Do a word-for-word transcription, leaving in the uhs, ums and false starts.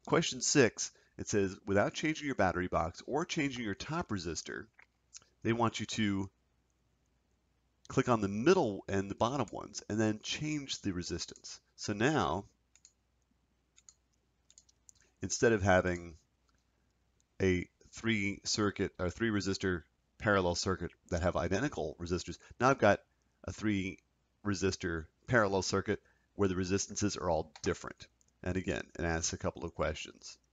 Question six, it says, without changing your battery box or changing your top resistor, they want you to click on the middle and the bottom ones and then change the resistance. So now, instead of having a three circuit or three resistor parallel circuit that have identical resistors, now I've got a three resistor parallel circuit where the resistances are all different. And again, it asks a couple of questions.